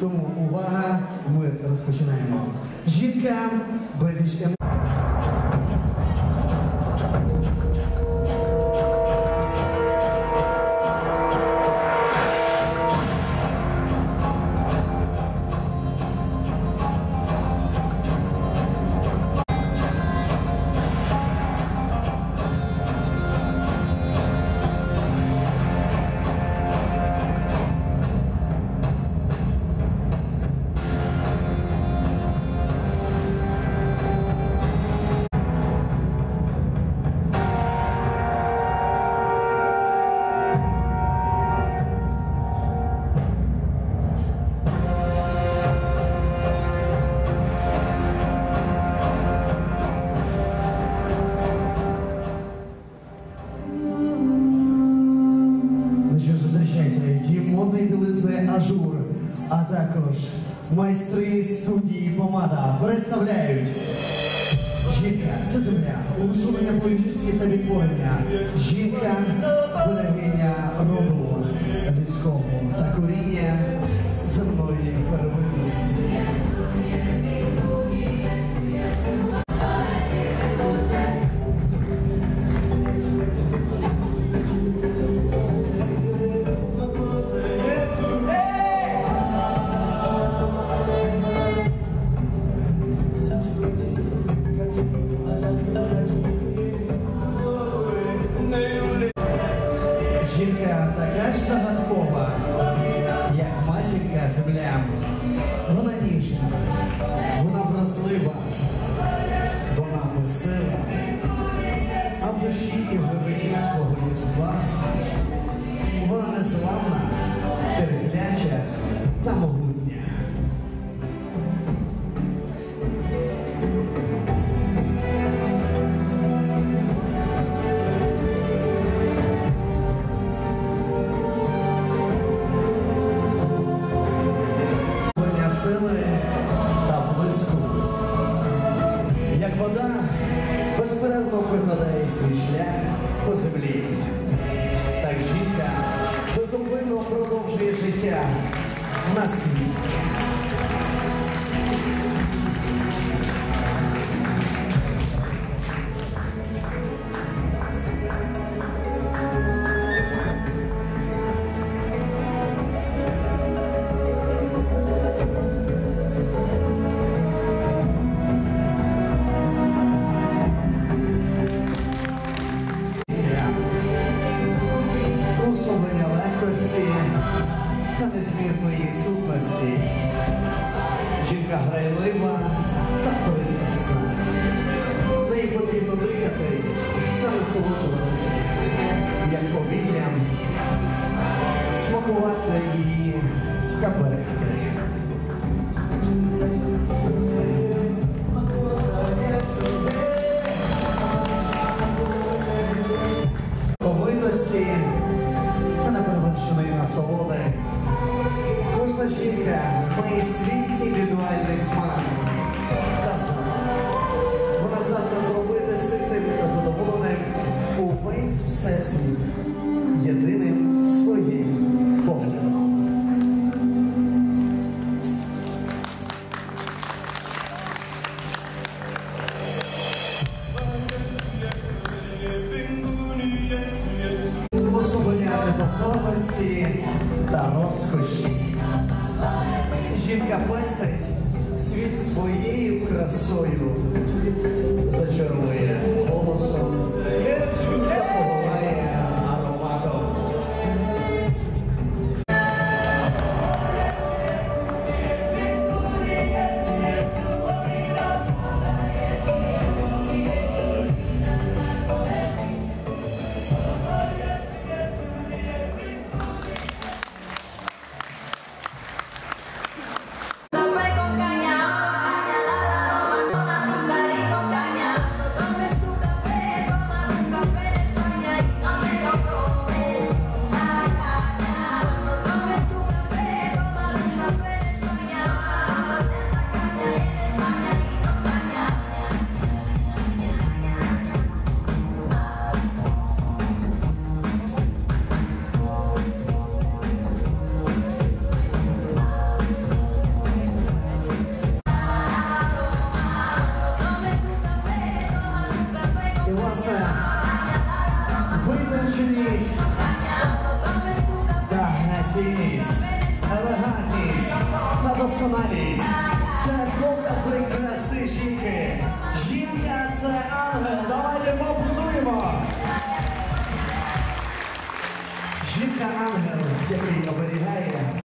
Тому увага, ми розпочинаємо. Жінка безліч емоцій. Модної білизни Ажур, а також майстри студії Помада представляють жінка – це земля, усунення боючості та відтворення. Жінка – берегиня роду людського та коріння земної первинності. Жінка така ж загадкова, як матінка земля. Вона ніжна, вона вразлива, вона весела, а в душі і в глибині свого єства вона незламна, терпляча та могутня. Сили та блиску. Як вода безперервно прикладає свій шлях по землі, так жінка безумовно продовжує життя на світі. Усунення легкості та незмірної сутності. Жінка грайлива та пристрасна. Неї потрібно дихати та насолоджуватися, як повітрям, смакувати її та берегти. Повитості та неперевершеної насолоди. Кожна жінка має свій індивідуальний смак та запах. Вона здатна зробити ситим та задоволеним увесь всесвіт єдиним своїм поглядом. Особливо неповторності та розкоші. Жінка фестить світ своєю красою, зачарує голосом та поливає ароматом. Café con caña, la la la, con azúcar y con caña. досконалість. Це докази краси жінки. Жінка – це ангел. Давайте поаплодуємо. Жінка – ангел, який оберігає